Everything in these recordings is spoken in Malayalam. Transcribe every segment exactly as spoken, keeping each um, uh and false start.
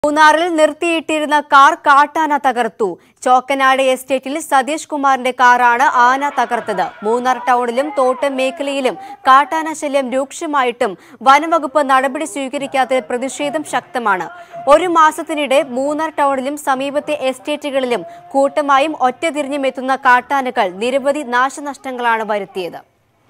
മൂന്നാറിൽ നിർത്തിയിട്ടിരുന്ന കാർ കാട്ടാന തകർത്തു. ചോക്കനാട് എസ്റ്റേറ്റിൽ സതീഷ് കുമാറിന്റെ കാറാണ് ആന തകർത്തത്. മൂന്നാർ ടൗണിലും തോട്ടം മേഖലയിലും കാട്ടാന ശല്യം രൂക്ഷമായിട്ടും വനംവകുപ്പ് നടപടി സ്വീകരിക്കാത്തതിൽ പ്രതിഷേധം ശക്തമാണ്. ഒരു മാസത്തിനിടെ മൂന്നാർ ടൗണിലും സമീപത്തെ എസ്റ്റേറ്റുകളിലും കൂട്ടമായും ഒറ്റതിരിഞ്ഞും എത്തുന്ന കാട്ടാനകൾ നിരവധി നാശനഷ്ടങ്ങളാണ് വരുത്തിയത്.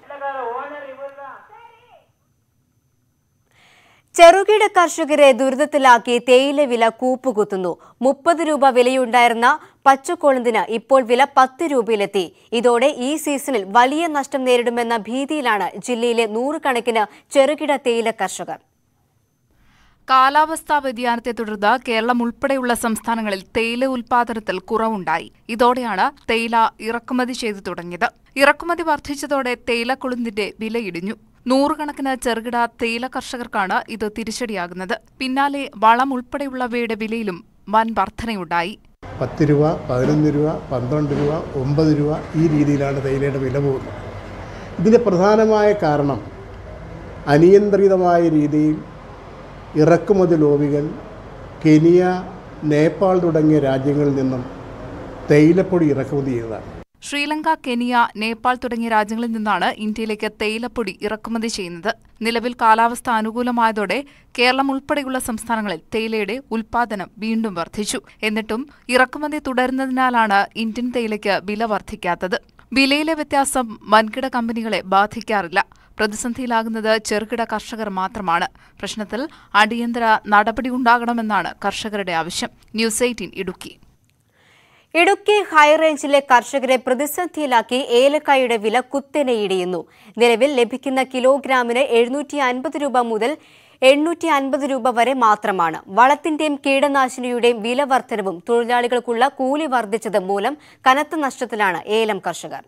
ചെറുകിട കർഷകരെ ദുരിതത്തിലാക്കി തേയില വില കൂപ്പുകുത്തുന്നു. മുപ്പത് രൂപ വിലയുണ്ടായിരുന്ന പച്ചക്കൊളുന്തിന് ഇപ്പോൾ വില പത്ത് രൂപയിലെത്തി. ഇതോടെ ഈ സീസണിൽ വലിയ നഷ്ടം നേരിടുമെന്ന ഭീതിയിലാണ് ജില്ലയിലെ നൂറുകണക്കിന് ചെറുകിട തേയില കർഷകർ. കാലാവസ്ഥാ വ്യതിയാനത്തെ തുടർന്ന് കേരളം ഉൾപ്പെടെയുള്ള സംസ്ഥാനങ്ങളിൽ തേയില ഉൽപാദനത്തിൽ കുറവുണ്ടായി. ഇതോടെയാണ് തേയില ഇറക്കുമതി ചെയ്തു തുടങ്ങിയത്. ഇറക്കുമതി വർദ്ധിച്ചതോടെ തേയിലക്കൊളുന്തിന്റെ വിലയിടിഞ്ഞു. നൂറുകണക്കിന് ചെറുകിട തേയില കർഷകർക്കാണ് ഇത് തിരിച്ചടിയാകുന്നത്. പിന്നാലെ വളം ഉൾപ്പെടെയുള്ളവയുടെ വിലയിലും വൻ വർധനയുണ്ടായി. പത്ത് രൂപ, പതിനൊന്ന് രൂപ, പന്ത്രണ്ട് രൂപ, ഒമ്പത് രൂപ ഈ രീതിയിലാണ് തേയിലയുടെ വില പോകുന്നത്. ഇതിൻ്റെ പ്രധാനമായ കാരണം അനിയന്ത്രിതമായ രീതിയിൽ ഇറക്കുമതി ലോബികൾ കെനിയ, നേപ്പാൾ തുടങ്ങിയ രാജ്യങ്ങളിൽ നിന്നും തേയിലപ്പൊടി ഇറക്കുമതി ചെയ്തതാണ്. ശ്രീലങ്ക, കെനിയ, നേപ്പാൾ തുടങ്ങിയ രാജ്യങ്ങളിൽ നിന്നാണ് ഇന്ത്യയിലേക്ക് തേയിലപ്പൊടി ഇറക്കുമതി ചെയ്യുന്നത്. നിലവിൽ കാലാവസ്ഥ അനുകൂലമായതോടെ കേരളം ഉൾപ്പെടെയുള്ള സംസ്ഥാനങ്ങളിൽ തേയിലയുടെ ഉൽപാദനം വീണ്ടും വർദ്ധിച്ചു. എന്നിട്ടും ഇറക്കുമതി തുടരുന്നതിനാലാണ് ഇന്ത്യൻ തേയിലയ്ക്ക് വില വർദ്ധിക്കാത്തത്. വിലയിലെ വ്യത്യാസം വൻകിട കമ്പനികളെ ബാധിക്കാറില്ല. പ്രതിസന്ധിയിലാകുന്നത് ചെറുകിട കർഷകർ മാത്രമാണ്. പ്രശ്നത്തിൽ അടിയന്തര നടപടി ഉണ്ടാകണമെന്നാണ് കർഷകരുടെ ആവശ്യം. News eighteen Idukki. ഇടുക്കി ഹൈറേഞ്ചിലെ കർഷകരെ പ്രതിസന്ധിയിലാക്കി ഏലക്കായുടെ വില കുത്തനെ ഇടിയുന്നു. നിലവിൽ ലഭിക്കുന്ന കിലോഗ്രാമിന് എഴുന്നൂറ്റി അൻപത് രൂപ മുതൽ എണ്ണൂറ്റി അൻപത് രൂപ വരെ മാത്രമാണ്. വളത്തിന്റെയും കീടനാശിനിയുടെയും വില വർധനവും തൊഴിലാളികൾക്കുള്ള കൂലി വർദ്ധിച്ചതും മൂലം കനത്ത നഷ്ടത്തിലാണ് ഏലം കർഷകർ.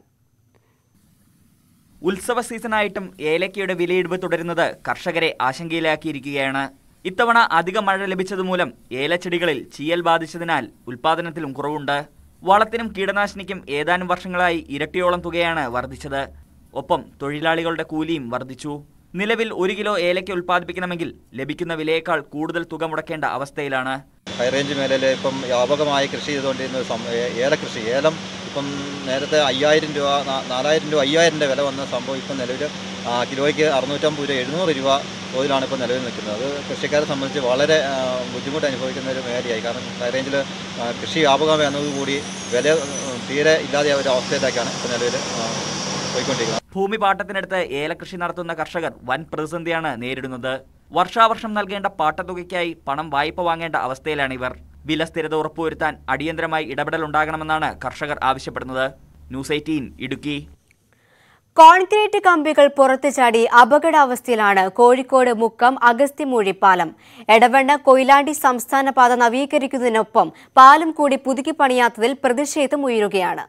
ഉത്സവ സീസണായിട്ടും ഏലക്കയുടെ വിലയിടിവ് തുടരുന്നത് കർഷകരെ ആശങ്കയിലാക്കിയിരിക്കുകയാണ്. ഇത്തവണ അധിക മഴ ലഭിച്ചതുമൂലം ഏലച്ചെടികളിൽ ചീയൽ ബാധിച്ചതിനാൽ ഉൽപാദനത്തിലും കുറവുണ്ട്. വളത്തിനും കീടനാശിനിക്കും ഏതാനും വർഷങ്ങളായി ഇരട്ടിയോളം തുകയാണ് വർദ്ധിച്ചത്. ഒപ്പം തൊഴിലാളികളുടെ കൂലിയും വർദ്ധിച്ചു. നിലവിൽ ഒരു കിലോ ഏലക്ക ഉൽപ്പാദിപ്പിക്കണമെങ്കിൽ ലഭിക്കുന്ന വിലയേക്കാൾ കൂടുതൽ തുക മുടക്കേണ്ട അവസ്ഥയിലാണ്. ഹൈറേഞ്ച് മേഖലയിൽ ഇപ്പം വ്യാപകമായി കൃഷി ചെയ്തുകൊണ്ടിരുന്ന ഏലകൃഷി ഏലം ഇപ്പം നേരത്തെ അയ്യായിരം രൂപ നാലായിരം രൂപ അയ്യായിരം രൂപ വില വന്ന സംഭവം ഇപ്പം നിലവിൽ കിലോയ്ക്ക് അറുന്നൂറ്റമ്പത് രൂപ എഴുന്നൂറ് രൂപ തോതിലാണ് ഇപ്പോൾ നിലവിൽ നിൽക്കുന്നത്. അത് കൃഷിക്കാരെ സംബന്ധിച്ച് വളരെ ബുദ്ധിമുട്ട് അനുഭവിക്കുന്ന ഒരു മേഖലയായി. കാരണം ഹൈറേഞ്ചിൽ കൃഷി വ്യാപകമായി എന്നതുകൂടി വില തീരെ ഇല്ലാതെ ഒരു അവസ്ഥയിലേക്കാണ് ഇപ്പോൾ നിലവിൽ പോയിക്കൊണ്ടിരിക്കുന്നത്. ഭൂമി പാട്ടത്തിനടുത്ത് ഏലകൃഷി നടത്തുന്ന കർഷകർ വൻ പ്രതിസന്ധിയാണ് നേരിടുന്നത്. വർഷാവർഷം നൽകേണ്ട പാട്ടത്തുകയ്ക്കായി പണം വായ്പ വാങ്ങേണ്ട അവസ്ഥയിലാണ് ഇവർ. വില സ്ഥിരത ഉറപ്പുവരുത്താൻ അടിയന്തരമായി ഇടപെടൽ ഉണ്ടാകണമെന്നാണ് കർഷകർ ആവശ്യപ്പെടുന്നത്. News eighteen Idukki. കോൺക്രീറ്റ് കമ്പികൾ പുറത്തു ചാടി അപകടാവസ്ഥയിലാണ് കോഴിക്കോട് മുക്കം അഗസ്ത്യമൂഴി പാലം. എടവണ്ണ കൊയിലാണ്ടി സംസ്ഥാന പാത നവീകരിക്കുന്നതിനൊപ്പം പാലം കൂടി പുതുക്കി പണിയാത്തതിൽ പ്രതിഷേധം ഉയരുകയാണ്.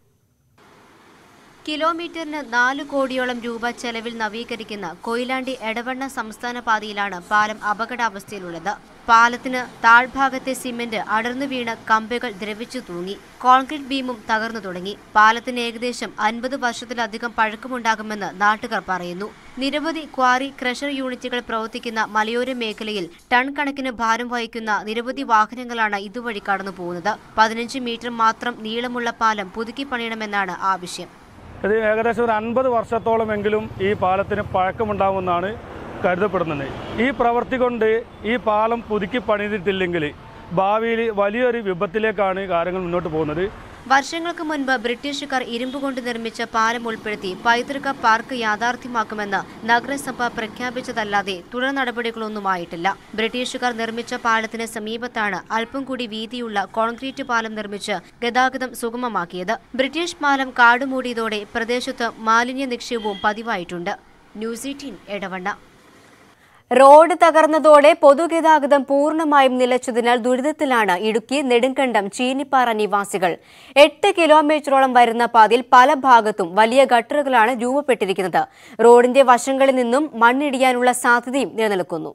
കിലോമീറ്ററിന് നാല് കോടിയോളം രൂപ ചെലവിൽ നവീകരിക്കുന്ന കൊയിലാണ്ടി എടവണ്ണ സംസ്ഥാന പാതയിലാണ് പാലം അപകടാവസ്ഥയിലുള്ളത്. പാലത്തിന് താഴ്ഭാഗത്തെ സിമന്റ് അടർന്നു വീണ് കമ്പികൾ ദ്രവിച്ചു തൂങ്ങി. കോൺക്രീറ്റ് ബീമും തകർന്നു തുടങ്ങി. പാലത്തിന് ഏകദേശം അൻപത് വർഷത്തിലധികം പഴക്കമുണ്ടാകുമെന്ന് നാട്ടുകാർ പറയുന്നു. നിരവധി ക്വാറി ക്രഷർ യൂണിറ്റുകൾ പ്രവർത്തിക്കുന്ന മലയോര മേഖലയിൽ ടൺ കണക്കിന് ഭാരം വഹിക്കുന്ന നിരവധി വാഹനങ്ങളാണ് ഇതുവഴി കടന്നു പോകുന്നത്. പതിനഞ്ച് മീറ്റർ മാത്രം നീളമുള്ള പാലം പുതുക്കി പണിയണമെന്നാണ് ആവശ്യം. ഇത് ഏകദേശം ഒരു അൻപത് വർഷത്തോളമെങ്കിലും ഈ പാലത്തിന് പഴക്കമുണ്ടാകുമെന്നാണ് കരുതപ്പെടുന്നത്. ഈ പ്രവൃത്തി കൊണ്ട് ഈ പാലം പുതുക്കി പണിതിട്ടില്ലെങ്കിൽ ഭാവിയിൽ വലിയൊരു വിപത്തിലേക്കാണ് കാര്യങ്ങൾ മുന്നോട്ട് പോകുന്നത്. വർഷങ്ങൾക്ക് മുൻപ് ബ്രിട്ടീഷുകാർ ഇരുമ്പുകൊണ്ട് നിർമ്മിച്ച പാലം ഉൾപ്പെടുത്തി പൈതൃക പാർക്ക് യാഥാർത്ഥ്യമാക്കുമെന്ന് നഗരസഭ പ്രഖ്യാപിച്ചതല്ലാതെ തുടർ നടപടികളൊന്നുമായിട്ടില്ല. ബ്രിട്ടീഷുകാർ നിർമ്മിച്ച പാലത്തിന് സമീപത്താണ് അല്പം കൂടി വീതിയുള്ള കോൺക്രീറ്റ് പാലം നിർമ്മിച്ച് ഗതാഗതം സുഗമമാക്കിയത്. ബ്രിട്ടീഷ് പാലം കാടുമൂടിയതോടെ പ്രദേശത്ത് മാലിന്യ നിക്ഷേപവും പതിവായിട്ടുണ്ട്. News eighteen Edavanna. റോഡ് തകർന്നതോടെ പൊതുഗതാഗതം പൂർണ്ണമായും നിലച്ചതിനാൽ ദുരിതത്തിലാണ് ഇടുക്കി നെടുങ്കണ്ടം ചീനിപ്പാറ നിവാസികൾ. എട്ട് കിലോമീറ്ററോളം വരുന്ന പാതയിൽ പല ഭാഗത്തും വലിയ ഗട്ടറുകളാണ് രൂപപ്പെട്ടിരിക്കുന്നത്. റോഡിന്റെ വശങ്ങളിൽ നിന്നും മണ്ണിടിയാനുള്ള സാധ്യതയും നിലനിൽക്കുന്നു.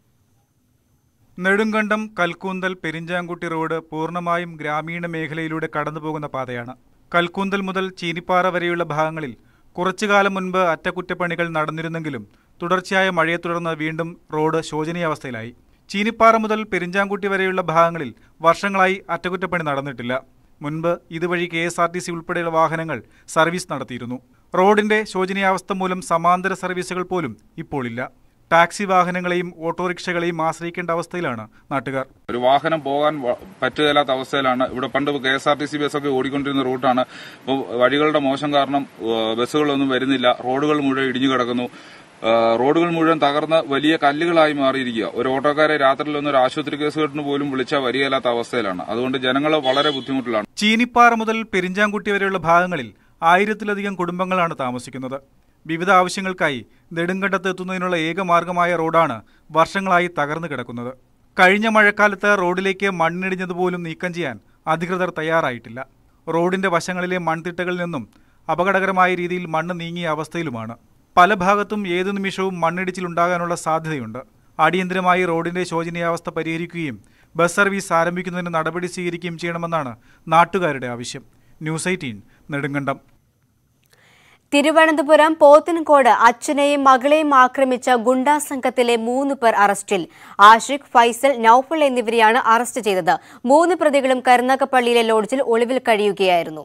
നെടുങ്കണ്ടം കൽക്കൂന്തൽ പെരിഞ്ചാംകുട്ടി റോഡ് പൂർണ്ണമായും ഗ്രാമീണ മേഖലയിലൂടെ കടന്നുപോകുന്ന പാതയാണ്. കൽക്കൂന്തൽ മുതൽ ചീനിപ്പാറ വരെയുള്ള ഭാഗങ്ങളിൽ കുറച്ചുകാലം മുൻപ് അറ്റകുറ്റപ്പണികൾ നടന്നിരുന്നെങ്കിലും തുടർച്ചയായ മഴയെ തുടർന്ന് വീണ്ടും റോഡ് ശോചനീയാവസ്ഥയിലായി. ചീനിപ്പാറ മുതൽ പെരിഞ്ചാംകുട്ടി വരെയുള്ള ഭാഗങ്ങളിൽ വർഷങ്ങളായി അറ്റകുറ്റപ്പണി നടന്നിട്ടില്ല. മുൻപ് ഇതുവഴി K S R T C ഉൾപ്പെടെയുള്ള വാഹനങ്ങൾ സർവീസ് നടത്തിയിരുന്നു. റോഡിന്റെ ശോചനീയാവസ്ഥ മൂലം സമാന്തര സർവീസുകൾ പോലും ഇപ്പോഴില്ല. ടാക്സി വാഹനങ്ങളെയും ഓട്ടോറിക്ഷകളെയും ആശ്രയിക്കേണ്ട അവസ്ഥയിലാണ് നാട്ടുകാർ. ഒരു വാഹനം പോകാൻ പറ്റുകയില്ലാത്ത അവസ്ഥയിലാണ്. ഇവിടെ പണ്ട് K S R T C ബസ്സൊക്കെ ഓടിക്കൊണ്ടിരുന്ന റൂട്ടാണ്. ഇപ്പോൾ വഴികളുടെ മോശം കാരണം ബസ്സുകളൊന്നും വരുന്നില്ല. റോഡുകൾ മുഴുവൻ ഇടിഞ്ഞു കിടക്കുന്നു. റോഡുകൾ മുഴുവൻ തകർന്ന് വലിയ കല്ലുകളായി മാറിയിരിക്കുക. ഒരു ഓട്ടോക്കാരെ രാത്രിയിലൊന്നും ഒരു ആശുപത്രി കേസുകെട്ടിന് പോലും വിളിച്ചാൽ വരികയില്ലാത്ത അവസ്ഥയിലാണ്. അതുകൊണ്ട് ജനങ്ങൾ വളരെ ബുദ്ധിമുട്ടിലാണ്. ചീനിപ്പാറ മുതൽ പെരിഞ്ചാംകുട്ടി വരെയുള്ള ഭാഗങ്ങളിൽ ആയിരത്തിലധികം കുടുംബങ്ങളാണ് താമസിക്കുന്നത്. വിവിധ ആവശ്യങ്ങൾക്കായി നെടുങ്കണ്ടത്ത് എത്തുന്നതിനുള്ള ഏക മാർഗമായ റോഡാണ് വർഷങ്ങളായി തകർന്നു കിടക്കുന്നത്. കഴിഞ്ഞ മഴക്കാലത്ത് റോഡിലേക്ക് മണ്ണിടിഞ്ഞതുപോലും നീക്കം ചെയ്യാൻ അധികൃതർ തയ്യാറായിട്ടില്ല. റോഡിന്റെ വശങ്ങളിലെ മൺതിട്ടകളിൽ നിന്നും അപകടകരമായ രീതിയിൽ മണ്ണ് നീങ്ങിയ അവസ്ഥയിലുമാണ്. പല ഭാഗത്തും ഏതു നിമിഷവും മണ്ണിടിച്ചിലുണ്ടാകാനുള്ള സാധ്യതയുണ്ട്. അടിയന്തരമായി റോഡിന്റെ ശോചനീയാവസ്ഥ പരിഹരിക്കുകയും ബസ് സർവീസ് ആരംഭിക്കുന്നതിന് നടപടി സ്വീകരിക്കുകയും ചെയ്യണമെന്നാണ് നാട്ടുകാരുടെ ആവശ്യം. News eighteen Nedumkandam. തിരുവനന്തപുരം പോത്തൻകോട് അച്ഛനെയും മകളെയും ആക്രമിച്ച ഗുണ്ടാ സംഘത്തിലെ മൂന്ന് പേർ അറസ്റ്റിൽ. ആഷിഖ്, ഫൈസൽ, നൌഫൽ എന്നിവരെയാണ് അറസ്റ്റ് ചെയ്തത്. മൂന്ന് പ്രതികളും കരുനാഗപ്പള്ളിയിലെ ലോഡ്ജിൽ ഒളിവിൽ കഴിയുകയായിരുന്നു.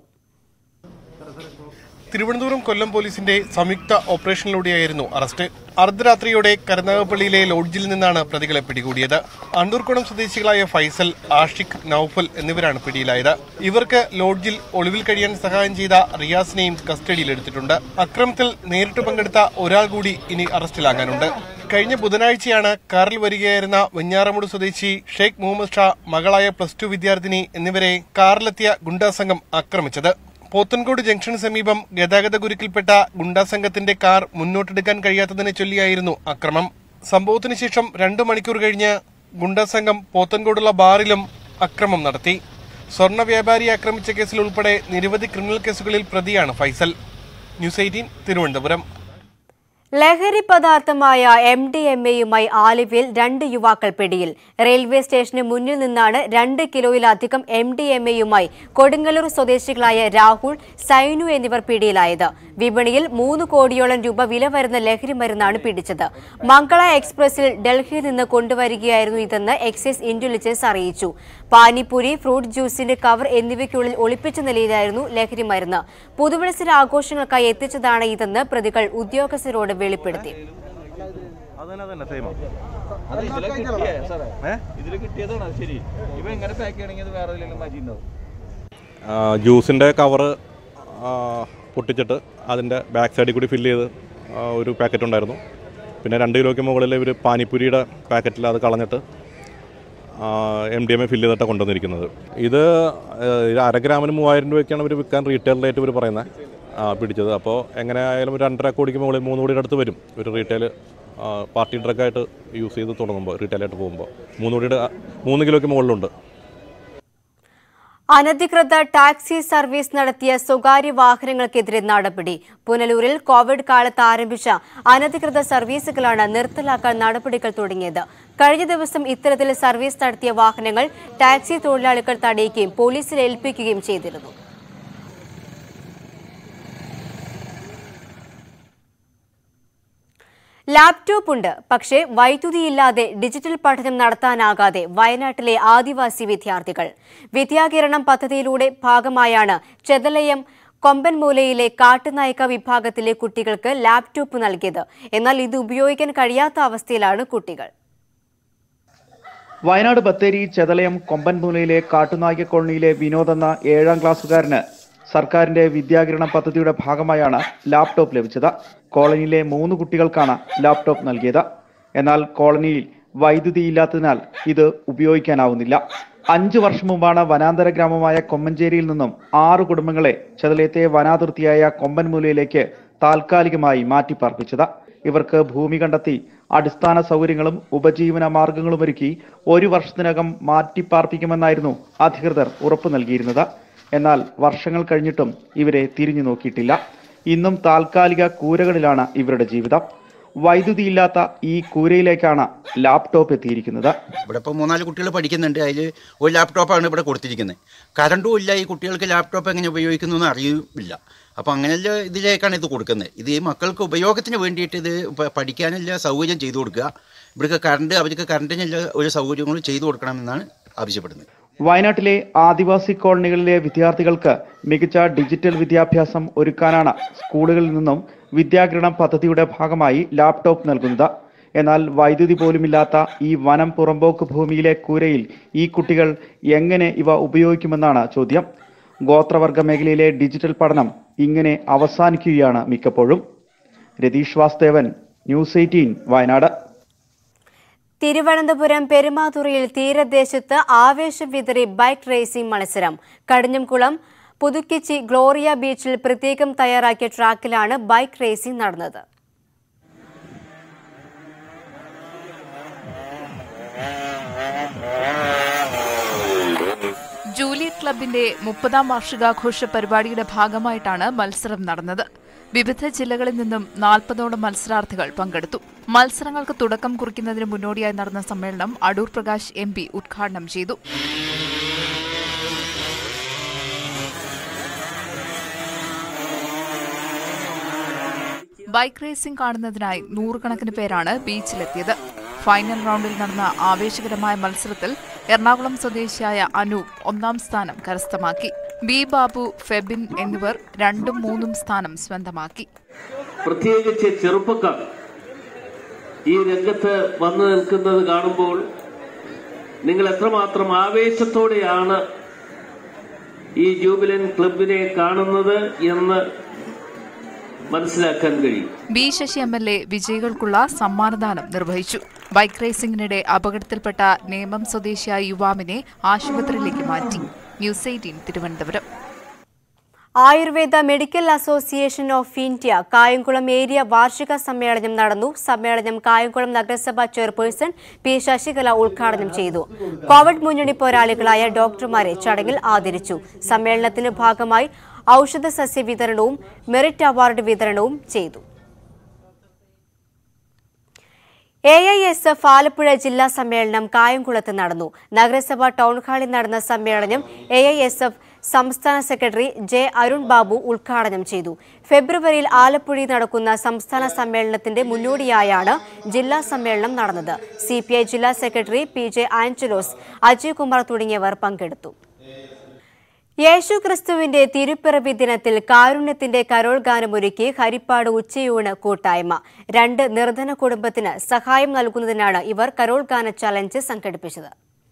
തിരുവനന്തപുരം കൊല്ലം പോലീസിന്റെ സംയുക്ത ഓപ്പറേഷനിലൂടെയായിരുന്നു അറസ്റ്റ്. അർദ്ധരാത്രിയോടെ കരുനാഗപ്പള്ളിയിലെ ലോഡ്ജിൽ നിന്നാണ് പ്രതികളെ പിടികൂടിയത്. അണ്ടൂർക്കുളം സ്വദേശികളായ ഫൈസൽ, ആഷിഖ്, നൌഫൽ എന്നിവരാണ് പിടിയിലായത്. ഇവർക്ക് ലോഡ്ജിൽ ഒളിവിൽ കഴിയാൻ സഹായം ചെയ്ത റിയാസിനെയും കസ്റ്റഡിയിലെടുത്തിട്ടുണ്ട്. അക്രമത്തിൽ നേരിട്ട് പങ്കെടുത്ത ഒരാൾ കൂടി ഇനി അറസ്റ്റിലാകാനുണ്ട്. കഴിഞ്ഞ ബുധനാഴ്ചയാണ് കാറിൽ വരികയായിരുന്ന വെഞ്ഞാറമൂട് സ്വദേശി ഷെയ്ഖ് മുഹമ്മദ് ഷാ, മകളായ പ്ലസ് ടു വിദ്യാർത്ഥിനി എന്നിവരെ കാറിലെത്തിയ ഗുണ്ടാസംഘം ആക്രമിച്ചത്. പോത്തൻകോട് ജംഗ്ഷന് സമീപം ഗതാഗത കുരുക്കിൽപ്പെട്ട ഗുണ്ടാസംഘത്തിന്റെ കാർ മുന്നോട്ടെടുക്കാൻ കഴിയാത്തതിനെ ചൊല്ലിയായിരുന്നു അക്രമം. സംഭവത്തിന് ശേഷം രണ്ടു മണിക്കൂർ കഴിഞ്ഞ് ഗുണ്ടാസംഘം പോത്തൻകോടുള്ള ബാറിലും അക്രമം നടത്തി. സ്വർണ്ണ വ്യാപാരിയെ ആക്രമിച്ച കേസിൽ ഉൾപ്പെടെ നിരവധി ക്രിമിനൽ കേസുകളിൽ പ്രതിയാണ് ഫൈസൽ. News eighteen Thiruvananthapuram. ലഹരി പദാർത്ഥമായ എം ഡി എം എയുമായി ആലുവയിൽ രണ്ട് യുവാക്കൾ പിടിയിൽ. റെയിൽവേ സ്റ്റേഷന് മുന്നിൽ നിന്നാണ് രണ്ട് കിലോയിലധികം എം ഡി എം എയുമായി കൊടുങ്ങല്ലൂർ സ്വദേശികളായ രാഹുൽ, സൈനു എന്നിവർ പിടിയിലായത്. വിപണിയിൽ മൂന്ന് കോടിയോളം രൂപ വില വരുന്ന ലഹരി മരുന്നാണ് പിടിച്ചത്. മംഗള എക്സ്പ്രസിൽ ഡൽഹിയിൽ നിന്ന് കൊണ്ടുവരികയായിരുന്നു ഇതെന്ന് എക്സൈസ് ഇന്റലിജൻസ് അറിയിച്ചു. പാനിപൂരി, ഫ്രൂട്ട് ജ്യൂസിന്റെ കവർ എന്നിവയ്ക്കുള്ളിൽ ഒളിപ്പിച്ച നിലയിലായിരുന്നു ലഹരി മരുന്ന്. പുതുവത്സര ആഘോഷങ്ങൾക്കായി എത്തിച്ചതാണ് ഇതെന്ന് പ്രതികൾ ഉദ്യോഗസ്ഥരോട് വെളിപ്പെടുത്തി. ജ്യൂസിന്റെ കവറ് പൊട്ടിച്ചിട്ട് അതിൻ്റെ ബാക്ക് സൈഡിൽ കൂടി ഫില്ല് ചെയ്ത് ഒരു പാക്കറ്റ് ഉണ്ടായിരുന്നു. പിന്നെ രണ്ട് കിലോയ്ക്ക് മുകളിൽ ഇവർ പാനിപ്പൂരിയുടെ പാക്കറ്റിൽ അത് കളഞ്ഞിട്ട് M D M A fill ചെയ്തിട്ടാണ് കൊണ്ടുവന്നിരിക്കുന്നത്. ഇത് അര ഗ്രാമിന് മൂവായിരം രൂപയ്ക്കാണ് ഇവർ വിൽക്കാൻ റീറ്റെയിൽ റേറ്റ് ഇവർ പറയുന്നത് പിടിച്ചത്. അപ്പോൾ എങ്ങനെ ആയാലും ഒരു രണ്ടര കോടിക്ക് മുകളിൽ മൂന്ന് കോടിയുടെ അടുത്ത് വരും ഒരു റീറ്റെയിൽ പാർട്ടി ഡ്രഗായിട്ട് യൂസ് ചെയ്ത് തുടങ്ങുമ്പോൾ, റീറ്റെയിലായിട്ട് പോകുമ്പോൾ മൂന്ന് കോടിയുടെ മൂന്ന് കിലോയ്ക്ക് മുകളിലുണ്ട്. അനധികൃത ടാക്സി സർവീസ് നടത്തിയ സ്വകാര്യ വാഹനങ്ങൾക്കെതിരെ നടപടി. പുനലൂരിൽ കോവിഡ് കാലത്ത് ആരംഭിച്ച അനധികൃത സർവീസുകളാണ് നിർത്തലാക്കാൻ നടപടികൾ തുടങ്ങിയത്. കഴിഞ്ഞ ദിവസം ഇത്തരത്തിൽ സർവീസ് നടത്തിയ വാഹനങ്ങൾ ടാക്സി തൊഴിലാളികൾ തടയുകയും പോലീസിൽ ഏൽപ്പിക്കുകയും ചെയ്തിരുന്നു. ലാപ്ടോപ്പ് ഉണ്ട്, പക്ഷേ വൈദ്യുതിയില്ലാതെ ഡിജിറ്റൽ പഠനം നടത്താനാകാതെ വയനാട്ടിലെ ആദിവാസി വിദ്യാർത്ഥികൾ. വിദ്യാകിരണം പദ്ധതിയിലൂടെ ഭാഗമായാണ് ചെതലയം കൊമ്പൻമൂലയിലെ കാട്ടുനായ്ക്ക വിഭാഗത്തിലെ കുട്ടികൾക്ക് ലാപ്ടോപ്പ് നൽകിയത്. എന്നാൽ ഇത് ഉപയോഗിക്കാൻ കഴിയാത്ത അവസ്ഥയിലാണ് കുട്ടികൾ. വയനാട് ബത്തേരി ചെതലയം കൊമ്പൻമൂലയിലെ കാട്ടുനായ്ക്ക കോളനിയിലെ വിനോദ് എന്ന ഏഴാം ക്ലാസ്സുകാരന് സർക്കാരിന്റെ വിദ്യാകിരണം പദ്ധതിയുടെ ഭാഗമായാണ് ലാപ്ടോപ്പ് ലഭിച്ചത്. കോളനിയിലെ മൂന്ന് കുട്ടികൾക്കാണ് ലാപ്ടോപ്പ് നൽകിയത്. എന്നാൽ കോളനിയിൽ വൈദ്യുതി ഇല്ലാത്തതിനാൽ ഇത് ഉപയോഗിക്കാനാവുന്നില്ല. അഞ്ചു വർഷം മുമ്പാണ് വനാന്തര ഗ്രാമമായ കൊമ്മഞ്ചേരിയിൽ നിന്നും ആറ് കുടുംബങ്ങളെ ചെതലയത്തെ വനാതിർത്തിയായ കൊമ്പൻമൂലയിലേക്ക് താൽക്കാലികമായി മാറ്റിപ്പാർപ്പിച്ചത്. ഇവർക്ക് ഭൂമി കണ്ടെത്തി അടിസ്ഥാന സൗകര്യങ്ങളും ഉപജീവന മാർഗങ്ങളും ഒരുക്കി ഒരു വർഷത്തിനകം മാറ്റിപ്പാർപ്പിക്കുമെന്നായിരുന്നു അധികൃതർ ഉറപ്പു നൽകിയിരുന്നത്. എന്നാൽ വർഷങ്ങൾ കഴിഞ്ഞിട്ടും ഇവരെ തിരിഞ്ഞു നോക്കിയിട്ടില്ല. ഇന്നും താൽക്കാലിക കൂരകളിലാണ് ഇവരുടെ ജീവിതം. വൈദ്യുതിയില്ലാത്ത ഈ കൂരയിലേക്കാണ് ലാപ്ടോപ്പ് എത്തിയിരിക്കുന്നത്. ഇവിടെ ഇപ്പോൾ മൂന്നാല് കുട്ടികൾ പഠിക്കുന്നുണ്ട്. അതിൽ ഒരു ലാപ്ടോപ്പാണ് ഇവിടെ കൊടുത്തിരിക്കുന്നത്. കറണ്ടും ഇല്ല. ഈ കുട്ടികൾക്ക് ലാപ്ടോപ്പ് എങ്ങനെ ഉപയോഗിക്കുന്നു എന്ന് അറിയില്ല. അപ്പോൾ അങ്ങനെയുള്ള ഇതിലേക്കാണ് ഇത് കൊടുക്കുന്നത്. ഇത് ഈ മക്കൾക്ക് ഉപയോഗത്തിന് വേണ്ടിയിട്ട് ഇത് പഠിക്കാനുള്ള സൗകര്യം ചെയ്തു കൊടുക്കുക. ഇവർക്ക് കറണ്ട് അവർക്ക് കറണ്ടിനുള്ള ഒരു സൗകര്യങ്ങളും ചെയ്തു കൊടുക്കണമെന്നാണ് ആവശ്യപ്പെടുന്നത്. വയനാട്ടിലെ ആദിവാസി കോളനികളിലെ വിദ്യാർത്ഥികൾക്ക് മികച്ച ഡിജിറ്റൽ വിദ്യാഭ്യാസം ഒരുക്കാനാണ് സ്കൂളുകളിൽ നിന്നും വിദ്യാഗ്രഹണം പദ്ധതിയുടെ ഭാഗമായി ലാപ്ടോപ്പ് നൽകുന്നത്. എന്നാൽ വൈദ്യുതി പോലുമില്ലാത്ത ഈ വനം പുറമ്പോക്ക് ഭൂമിയിലെ കൂരയിൽ ഈ കുട്ടികൾ എങ്ങനെ ഇവ ഉപയോഗിക്കുമെന്നാണ് ചോദ്യം. ഗോത്രവർഗ മേഖലയിലെ ഡിജിറ്റൽ പഠനം ഇങ്ങനെ അവസാനിക്കുകയാണ് മിക്കപ്പോഴും. Ratheesh Vasthavan, news eighteen, Wayanad. തിരുവനന്തപുരം പെരുമാതുറയിൽ തീരദേശത്ത് ആവേശം വിതറി ബൈക്ക് റേസിംഗ് മത്സരം. കടിഞ്ഞംകുളം പുതുക്കിച്ചി ഗ്ലോറിയ ബീച്ചിൽ പ്രത്യേകം തയ്യാറാക്കിയ ട്രാക്കിലാണ് ബൈക്ക് റേസിംഗ് നടന്നത്. ജൂലിയറ്റ് ക്ലബിന്റെ മുപ്പതാം വാർഷികാഘോഷ പരിപാടിയുടെ ഭാഗമായിട്ടാണ് മത്സരം നടന്നത്. വിവിധ ജില്ലകളിൽ നിന്നും നാൽപ്പതോളം മത്സരാർത്ഥികൾ പങ്കെടുത്തു. മത്സരങ്ങൾക്ക് തുടക്കം കുറിക്കുന്നതിന് മുന്നോടിയായി നടന്ന സമ്മേളനം അടൂർ പ്രകാശ് എം പി ഉദ്ഘാടനം ചെയ്തു. ബൈക്ക് റേസിംഗ് കാണുന്നതിനായി നൂറുകണക്കിന് പേരാണ് ബീച്ചിലെത്തിയത്. ഫൈനൽ റൗണ്ടിൽ നടന്ന ആവേശകരമായ മത്സരത്തിൽ എറണാകുളം സ്വദേശിയായ അനൂപ് ഒന്നാം സ്ഥാനം കരസ്ഥമാക്കി. ബി ബാബു, ഫെബിൻ എന്നിവർ രണ്ടും മൂന്നും സ്ഥാനം സ്വന്തമാക്കി. പ്രത്യേകിച്ച് ചെറുപ്പക്കാർ ഈ രംഗത്ത് വന്നു നിൽക്കുന്നത് കാണുമ്പോൾ നിങ്ങൾ എത്രമാത്രം ആവേശത്തോടെയാണ് ഈ ജൂബിലൻ ക്ലബിനെ കാണുന്നത് എന്ന് മനസ്സിലാക്കാൻ കഴിയും. B Sasi M L A വിജയികൾക്കുള്ള സമ്മാനദാനം നിർവഹിച്ചു. ബൈക്ക് റേസിംഗിനിടെ അപകടത്തിൽപ്പെട്ട നേമം സ്വദേശിയായ യുവാവിനെ ആശുപത്രിയിലേക്ക് മാറ്റി. News eighteen Thiruvananthapuram. Ayurveda medical association of India Kayamkulam area വാർഷിക സമ്മേളനം നടന്നു. സമ്മേളനം കായംകുളം നഗരസഭാ ചെയർപേഴ്സൺ പി ശശികല ഉദ്ഘാടനം ചെയ്തു. കോവിഡ് മുന്നണി പോരാളികളായ ഡോക്ടർമാരെ ചടങ്ങിൽ ആദരിച്ചു. സമ്മേളനത്തിന്റെ ഭാഗമായി ഔഷധ സസ്യ വിതരണവും മെറിറ്റ് അവാർഡ് വിതരണവും ചെയ്തു. A I S F Alappuzha ജില്ലാ സമ്മേളനം കായംകുളത്ത് നടന്നു. നഗരസഭ ടൗൺ ഹാളിൽ നടന്ന സമ്മേളനം എ ഐ എസ് എഫ് സംസ്ഥാന സെക്രട്ടറി ജെ അരുൺ ബാബു ഉദ്ഘാടനം ചെയ്തു. ഫെബ്രുവരിയിൽ ആലപ്പുഴയിൽ നടക്കുന്ന സംസ്ഥാന സമ്മേളനത്തിന്റെ മുന്നോടിയായാണ് ജില്ലാ സമ്മേളനം നടന്നത്. സി പി ഐ ജില്ലാ secretary P J Angelose, Ajay Kumar തുടങ്ങിയവർ പങ്കെടുത്തു. യേശു ക്രിസ്തുവിന്റെ തിരുപ്പിറവി ദിനത്തിൽ കാരുണ്യത്തിന്റെ കരോൾ ഗാനമൊരുക്കി ഹരിപ്പാട് ഉച്ചയൂണ് കൂട്ടായ്മ. രണ്ട് നിർധന കുടുംബത്തിന് സഹായം നൽകുന്നതിനാണ് ഇവർ കരോൾ ഗാന ചലഞ്ച് സംഘടിപ്പിച്ചത്.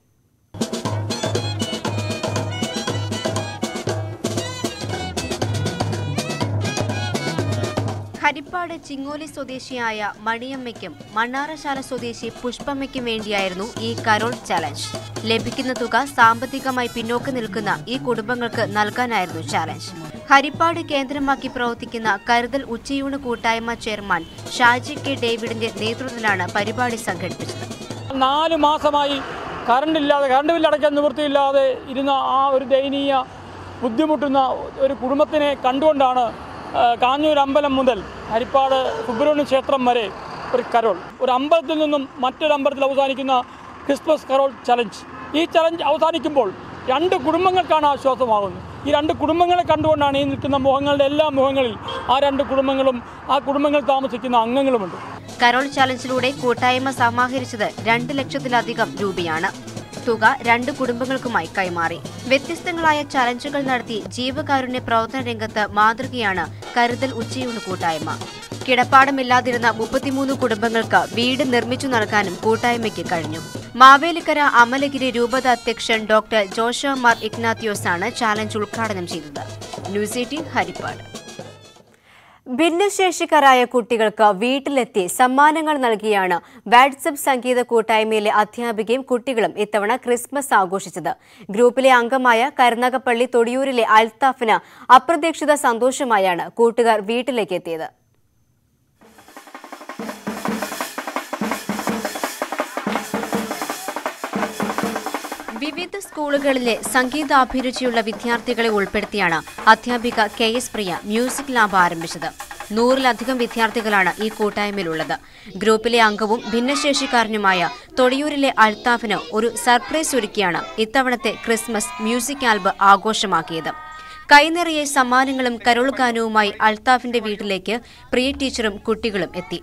ഹരിപ്പാട് ചിങ്ങോലി സ്വദേശിയായ മണിയമ്മയ്ക്കും മണ്ണാറശാല സ്വദേശി പുഷ്പമ്മയ്ക്കും വേണ്ടിയായിരുന്നു ഈ കരോൾ ചാലഞ്ച്. ലഭിക്കുന്ന തുക സാമ്പത്തികമായി പിന്നോക്കം നിൽക്കുന്ന ഈ കുടുംബങ്ങൾക്ക് നൽകാനായിരുന്നു ചാലഞ്ച്. ഹരിപ്പാട് കേന്ദ്രമാക്കി പ്രവർത്തിക്കുന്ന കരുതൽ ഉച്ചയൂണ് കൂട്ടായ്മ ചെയർമാൻ ഷാജി കെ ഡേവിഡിന്റെ നേതൃത്വത്തിലാണ് പരിപാടി സംഘടിപ്പിച്ചത്. നാല് മാസമായി കറണ്ടില്ലാതെ കറണ്ട് ബില്ലടയ്ക്കാൻ നിവൃത്തിയില്ലാതെ ഇരുന്ന ആ ഒരു ദയനീയ ബുദ്ധിമുട്ടുന്ന ഒരു കുടുംബത്തിനെ കണ്ടുകൊണ്ടാണ് കാഞ്ഞൂർ അമ്പലം മുതൽ ഹരിപ്പാട് സുബ്രഹ്മണ്യ ക്ഷേത്രം വരെ ഒരു കരോൾ, ഒരു അമ്പലത്തിൽ നിന്നും മറ്റൊരു അമ്പലത്തിൽ അവസാനിക്കുന്ന ക്രിസ്മസ് കരോൾ ചലഞ്ച്. ഈ ചലഞ്ച് അവസാനിക്കുമ്പോൾ രണ്ട് കുടുംബങ്ങൾക്കാണ് ആശ്വാസമാകുന്നത്. ഈ രണ്ട് കുടുംബങ്ങളെ കണ്ടുകൊണ്ടാണ് ഈ നിൽക്കുന്ന മുഖങ്ങളുടെ എല്ലാ മുഖങ്ങളിൽ ആ രണ്ട് കുടുംബങ്ങളും ആ കുടുംബങ്ങളിൽ താമസിക്കുന്ന അംഗങ്ങളുമുണ്ട്. കരോൾ ചലഞ്ചിലൂടെ കൂട്ടായ്മ സമാഹരിച്ചത് രണ്ട് ലക്ഷത്തിലധികം രൂപയാണ്. തുക രണ്ട് കുടുംബങ്ങൾക്കുമായി കൈമാറി. വ്യത്യസ്തങ്ങളായ ചലഞ്ചുകൾ നടത്തി ജീവകാരുണ്യ പ്രവർത്തന രംഗത്ത് മാതൃകയാണ് കരുതൽ ഉച്ചയൂണ് കൂട്ടായ്മ. കിടപ്പാടമില്ലാതിരുന്ന മുപ്പത്തിമൂന്ന് കുടുംബങ്ങൾക്ക് വീട് നിർമ്മിച്ചു നൽകാനും കൂട്ടായ്മയ്ക്ക് കഴിഞ്ഞു. മാവേലിക്കര അമലഗിരി രൂപത അധ്യക്ഷൻ ഡോക്ടർ ജോഷ മാർ ഇഗ്നാത്യോസ് ആണ് ചാലഞ്ച് ഉദ്ഘാടനം ചെയ്തത്. News eighteen Harippad. ഭിന്നശേഷിക്കാരായ കുട്ടികൾക്ക് വീട്ടിലെത്തി സമ്മാനങ്ങൾ നൽകിയാണ് വാട്സപ്പ് സംഗീത കൂട്ടായ്മയിലെ അധ്യാപികയും കുട്ടികളും ഇത്തവണ ക്രിസ്മസ് ആഘോഷിച്ചത്. ഗ്രൂപ്പിലെ അംഗമായ കരുനാഗപ്പള്ളി തൊടിയൂരിലെ അൽത്താഫിന് അപ്രതീക്ഷിത സന്തോഷമായാണ് കൂട്ടുകാർ വീട്ടിലേക്ക് എത്തിയത്. വിവിധ സ്കൂളുകളിലെ സംഗീതാഭിരുചിയുള്ള വിദ്യാർത്ഥികളെ ഉൾപ്പെടുത്തിയാണ് അധ്യാപിക K S Priya music lab ആരംഭിച്ചത്. നൂറിലധികം വിദ്യാർത്ഥികളാണ് ഈ കൂട്ടായ്മയിലുള്ളത്. ഗ്രൂപ്പിലെ അംഗവും ഭിന്നശേഷിക്കാരനുമായ തൊടിയൂരിലെ അൽത്താഫിന് ഒരു സർപ്രൈസ് ഒരുക്കിയാണ് ഇത്തവണത്തെ ക്രിസ്മസ് മ്യൂസിക് ആൽബം ആഘോഷമാക്കിയത്. കൈനിറയെ സമ്മാനങ്ങളും കരോൾഗാനവുമായി അൽത്താഫിന്റെ വീട്ടിലേക്ക് പ്രിയ ടീച്ചറും കുട്ടികളും എത്തി.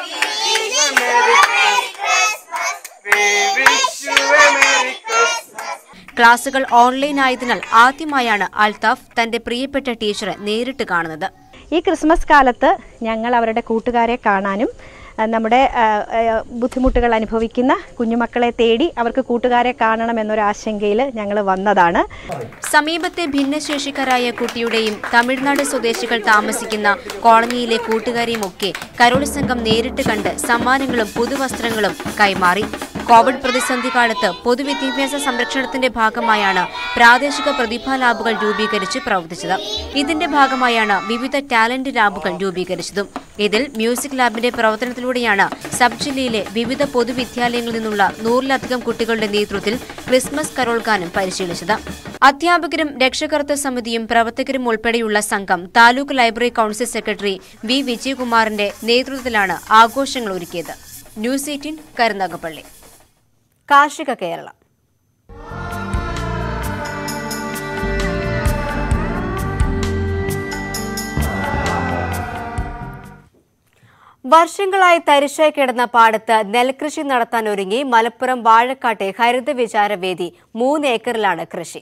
ക്ലാസുകൾ ഓൺലൈൻ ആയതിനാൽ ആദ്യമായാണ് അൽത്താഫ് തന്റെ പ്രിയപ്പെട്ട ടീച്ചറെ നേരിട്ട് കാണുന്നത്. ഈ ക്രിസ്മസ് കാലത്ത് ഞങ്ങൾ അവരുടെ കൂട്ടുകാരെ കാണാനും നമ്മുടെ ബുദ്ധിമുട്ടുകൾ അനുഭവിക്കുന്ന കുഞ്ഞുമക്കളെ തേടി അവർക്ക് കൂട്ടുകാരെ കാണണമെന്നൊരാശങ്കയിൽ ഞങ്ങൾ വന്നതാണ്. സമീപത്തെ ഭിന്നശേഷിക്കാരായ കുട്ടിയുടെയും തമിഴ്നാട് സ്വദേശികൾ താമസിക്കുന്ന കോളനിയിലെ കൂട്ടുകാരെയുമൊക്കെ കരോൾ സംഘം നേരിട്ട് കണ്ട് സമ്മാനങ്ങളും പുതുവസ്ത്രങ്ങളും കൈമാറി. കോവിഡ് പ്രതിസന്ധി കാലത്ത് പൊതുവിദ്യാഭ്യാസ സംരക്ഷണത്തിന്റെ ഭാഗമായാണ് പ്രാദേശിക പ്രതിഭാ ലാബുകൾ രൂപീകരിച്ച് പ്രവർത്തിച്ചത്. ഇതിന്റെ ഭാഗമായാണ് വിവിധ ടാലന്റ് ലാബുകൾ രൂപീകരിച്ചതും. ഇതിൽ മ്യൂസിക് ലാബിന്റെ പ്രവർത്തനത്തിലൂടെയാണ് സബ് ജില്ലയിലെ വിവിധ പൊതുവിദ്യാലയങ്ങളിൽ നിന്നുള്ള നൂറിലധികം കുട്ടികളുടെ നേതൃത്വത്തിൽ ക്രിസ്മസ് കരോൾ ഗാനം പരിശീലിച്ചത്. അധ്യാപകരും രക്ഷകർത്തൃ സമിതിയും പ്രവർത്തകരും ഉൾപ്പെടെയുള്ള സംഘം taluk library council secretary V വിജയകുമാറിന്റെ നേതൃത്വത്തിലാണ് ആഘോഷങ്ങൾ ഒരുക്കിയത്. News eighteen Karunagappally. കാർഷിക കേരളം. വർഷങ്ങളായി തരിശായി കിടന്ന പാടത്ത് നെൽകൃഷി നടത്താൻ ഒരുങ്ങി മലപ്പുറം വാഴക്കാട്ടെ ഹരിത വിചാരവേദി. മൂന്ന് ഏക്കറിലാണ് കൃഷി.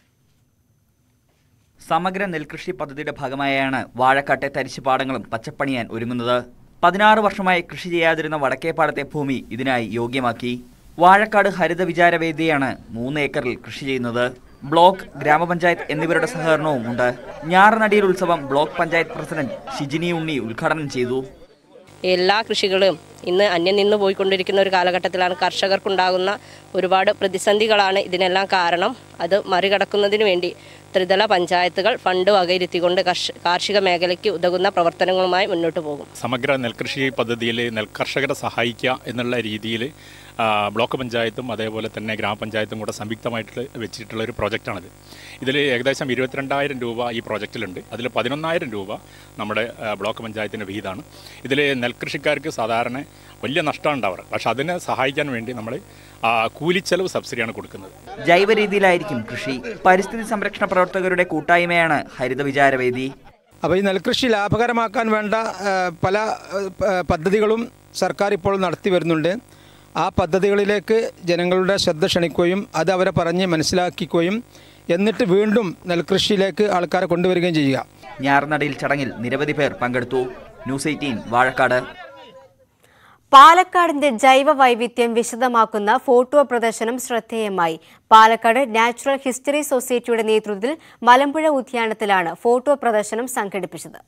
സമഗ്ര നെൽകൃഷി പദ്ധതിയുടെ ഭാഗമായാണ് വാഴക്കാട്ടെ തരിശുപാടങ്ങളും പച്ചപ്പണിയാൻ ഒരുങ്ങുന്നത്. പതിനാറ് വർഷമായി കൃഷി ചെയ്യാതിരുന്ന വടക്കേപ്പാടത്തെ ഭൂമി ഇതിനായി യോഗ്യമാക്കി. വാഴക്കാട് ഹരിത വിചാരവേദിയാണ് മൂന്ന് ഏക്കറിൽ കൃഷി ചെയ്യുന്നത്. ബ്ലോക്ക്, ഗ്രാമപഞ്ചായത്ത് എന്നിവരുടെ സഹകരണവും ഉണ്ട്. ഞാറനടിയിൽ ഉത്സവം ബ്ലോക്ക് പഞ്ചായത്ത് പ്രസിഡന്റ് ഷിജിനി ഉണ്ണി ഉദ്ഘാടനം ചെയ്തു. എല്ലാ കൃഷികളും ഇന്ന് അന്യം നിന്ന് പോയിക്കൊണ്ടിരിക്കുന്ന ഒരു കാലഘട്ടത്തിലാണ്. കർഷകർക്കുണ്ടാകുന്ന ഒരുപാട് പ്രതിസന്ധികളാണ് ഇതിനെല്ലാം കാരണം. അത് മറികടക്കുന്നതിന് വേണ്ടി ത്രിതല പഞ്ചായത്തുകൾ ഫണ്ട് വകയിരുത്തിക്കൊണ്ട് കാർഷിക മേഖലയ്ക്ക് ഉതകുന്ന പ്രവർത്തനങ്ങളുമായി മുന്നോട്ട് പോകും. സമഗ്ര നെൽകൃഷി പദ്ധതിയിൽ നെൽകർഷകരെ സഹായിക്കുക എന്നുള്ള രീതിയിൽ ബ്ലോക്ക് പഞ്ചായത്തും അതേപോലെ തന്നെ ഗ്രാമപഞ്ചായത്തും കൂടെ സംയുക്തമായിട്ട് വെച്ചിട്ടുള്ള ഒരു പ്രോജക്റ്റാണിത്. ഇതിൽ ഏകദേശം ഇരുപത്തിരണ്ടായിരം രൂപ ഈ പ്രോജക്റ്റിലുണ്ട്. അതിൽ പതിനൊന്നായിരം രൂപ നമ്മുടെ ബ്ലോക്ക് പഞ്ചായത്തിൻ്റെ വിഹിതമാണ്. ഇതിൽ നെൽകൃഷിക്കാർക്ക് സാധാരണ വലിയ നഷ്ടമാണ് ഉണ്ടാവാറ്. പക്ഷെ അതിനെ സഹായിക്കാൻ വേണ്ടി നമ്മൾ കൂലിച്ചെലവ് സബ്സിഡിയാണ് കൊടുക്കുന്നത്. ജൈവ രീതിയിലായിരിക്കും കൃഷി. പരിസ്ഥിതി സംരക്ഷണ പ്രവർത്തകരുടെ കൂട്ടായ്മയാണ് ഹരിത വിചാരവേദി. അപ്പോൾ ഈ നെൽകൃഷി ലാഭകരമാക്കാൻ വേണ്ട പല പദ്ധതികളും സർക്കാർ ഇപ്പോൾ നടത്തി വരുന്നുണ്ട്. ആ പദ്ധതികളിലേക്ക് ജനങ്ങളുടെ ശ്രദ്ധ ക്ഷണിക്കുകയും അത് അവരെ പറഞ്ഞ് മനസ്സിലാക്കിക്കുകയും എന്നിട്ട് വീണ്ടും നെൽകൃഷിയിലേക്ക് ആൾക്കാരെ കൊണ്ടുവരികയും ചെയ്യുക. ഞാറനടയിൽ ചടങ്ങിൽ നിരവധി പേർ പങ്കെടുത്തു. News eighteen Vazhakkad. പാലക്കാടിന്റെ ജൈവ വൈവിധ്യം വിശദമാക്കുന്ന ഫോട്ടോ പ്രദർശനം ശ്രദ്ധേയമായി. പാലക്കാട് നാച്ചുറൽ ഹിസ്റ്ററി സൊസൈറ്റിയുടെ നേതൃത്വത്തിൽ മലമ്പുഴ ഉദ്യാനത്തിലാണ് ഫോട്ടോ പ്രദർശനം സംഘടിപ്പിച്ചത്.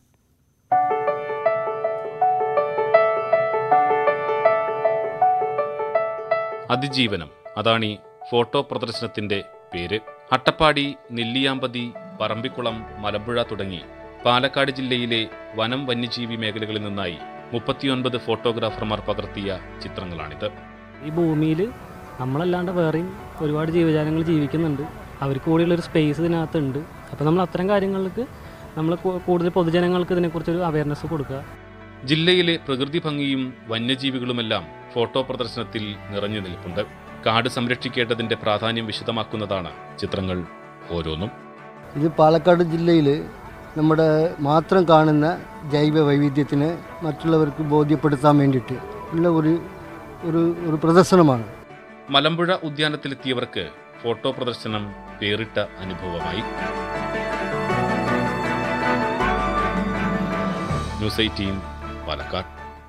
അതിജീവനം, അതാണ് ഈ ഫോട്ടോ പ്രദർശനത്തിന്റെ പേര്. അട്ടപ്പാടി, നെല്ലിയാമ്പതി, പറമ്പിക്കുളം, മലമ്പുഴ തുടങ്ങി പാലക്കാട് ജില്ലയിലെ വനം വന്യജീവി മേഖലകളിൽ നിന്നായി മുപ്പത്തിയൊൻപത് ഫോട്ടോഗ്രാഫർമാർ പകർത്തിയ ചിത്രങ്ങളാണിത്. ഈ ഭൂമിയിൽ നമ്മളല്ലാണ്ട് വേറെയും ഒരുപാട് ജീവജാലങ്ങൾ ജീവിക്കുന്നുണ്ട്. അവർക്ക് കൂടിയുള്ളൊരു സ്പേസ് ഇതിനകത്തുണ്ട്. അപ്പോൾ നമ്മൾ അത്തരം കാര്യങ്ങൾക്ക് നമ്മൾ കൂടുതൽ പൊതുജനങ്ങൾക്ക് ഇതിനെക്കുറിച്ചൊരു അവയർനെസ് കൊടുക്കുക. ജില്ലയിലെ പ്രകൃതി ഭംഗിയും വന്യജീവികളുമെല്ലാം ഫോട്ടോ പ്രദർശനത്തിൽ നിറഞ്ഞു നിൽപ്പുണ്ട്. കാട് സംരക്ഷിക്കേണ്ടതിന്റെ പ്രാധാന്യം വിശദമാക്കുന്നതാണ് ചിത്രങ്ങൾ ഓരോന്നും. ഇത് പാലക്കാട് ജില്ലയിൽ നമ്മുടെ മാത്രം കാണുന്ന ജൈവ വൈവിധ്യത്തിന് മറ്റുള്ളവർക്ക് ബോധ്യപ്പെടുത്താൻ വേണ്ടിയിട്ട് ഉള്ള ഒരു ഒരു ഒരു പ്രദർശനമാണ്. മലമ്പുഴ ഉദ്യാനത്തിലെത്തിയവർക്ക് ഫോട്ടോ പ്രദർശനം പേറിട്ട അനുഭവമായി. News eighteen Palakkad.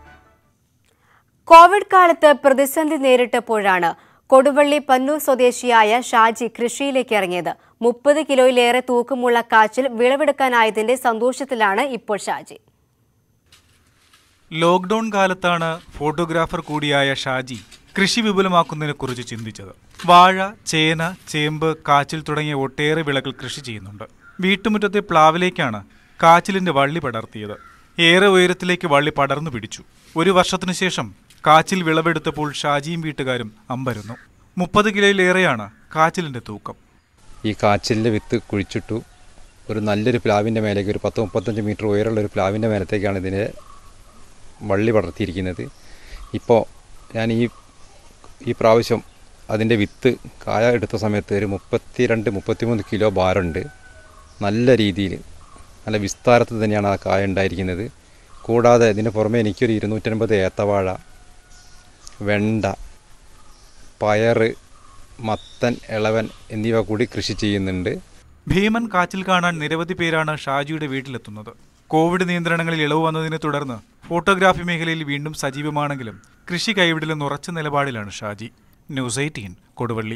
കോവിഡ് കാലത്ത് പ്രതിസന്ധി നേരിട്ടപ്പോഴാണ് കൊടുവള്ളി പന്നൂർ സ്വദേശിയായ ഷാജി കൃഷിയിലേക്ക് ഇറങ്ങിയത്. മുപ്പത് കിലോയിലേറെ തൂക്കമുള്ള കാച്ചിൽ വിളവെടുക്കാനായതിന്റെ സന്തോഷത്തിലാണ് ഇപ്പോൾ ഷാജി. ലോക്ക്ഡൌൺ കാലത്താണ് ഫോട്ടോഗ്രാഫർ കൂടിയായ ഷാജി കൃഷി വിപുലമാക്കുന്നതിനെക്കുറിച്ച് ചിന്തിച്ചത്. വാഴ, ചേന, ചേമ്പ്, കാച്ചിൽ തുടങ്ങിയ ഒട്ടേറെ വിളകൾ കൃഷി ചെയ്യുന്നുണ്ട്. വീട്ടുമുറ്റത്തെ പ്ലാവിലേക്കാണ് കാച്ചിലിന്റെ വള്ളി പടർത്തിയത്. ഏറെ ഉയരത്തിലേക്ക് വള്ളി പടർന്നു പിടിച്ചു. ഒരു വർഷത്തിനു ശേഷം കാച്ചിൽ വിളവെടുത്തപ്പോൾ ഷാജിയും വീട്ടുകാരും അമ്പരന്നു. മുപ്പത് കിലോയിലേറെയാണ് കാച്ചിലിന്റെ തൂക്കം. ഈ കാച്ചിലിൻ്റെ വിത്ത് കുഴിച്ചിട്ടു. ഒരു നല്ലൊരു പ്ലാവിൻ്റെ മേലേക്ക് ഒരു പത്ത് മുപ്പത്തഞ്ച് മീറ്റർ ഉയരമുള്ള ഒരു പ്ലാവിൻ്റെ മേലത്തേക്കാണ് ഇതിനെ വള്ളി പടർത്തിയിരിക്കുന്നത്. ഇപ്പോൾ ഞാൻ ഈ ഈ പ്രാവശ്യം അതിൻ്റെ വിത്ത് കായ എടുത്ത സമയത്ത് ഒരു മുപ്പത്തി രണ്ട് മുപ്പത്തിമൂന്ന് കിലോ ഭാരമുണ്ട്. നല്ല രീതിയിൽ നല്ല വിസ്താരത്തിൽ തന്നെയാണ് ആ കായ ഉണ്ടായിരിക്കുന്നത്. കൂടാതെ ഇതിന് പുറമെ എനിക്കൊരു ഇരുന്നൂറ്റൻപത് ഏത്തവാഴ, വെണ്ട, പയറ്, മത്തൻ, ഇളവൻ എന്നിവ കൂടി കൃഷി ചെയ്യുന്നുണ്ട്. ഭീമൻ കാച്ചിൽ കാണാൻ നിരവധി പേരാണ് ഷാജിയുടെ വീട്ടിലെത്തുന്നത്. കോവിഡ് നിയന്ത്രണങ്ങളിൽ ഇളവ് വന്നതിനെ തുടർന്ന് ഫോട്ടോഗ്രാഫി മേഖലയിൽ വീണ്ടും സജീവമാണെങ്കിലും കൃഷി കൈവിടലെന്ന് ഉറച്ച നിലപാടിലാണ് ഷാജി. News eighteen Koduvally.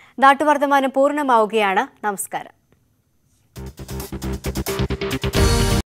നാട്ടുവർത്തമാനം പൂർണ്ണമാവുകയാണ്. നമസ്കാരം.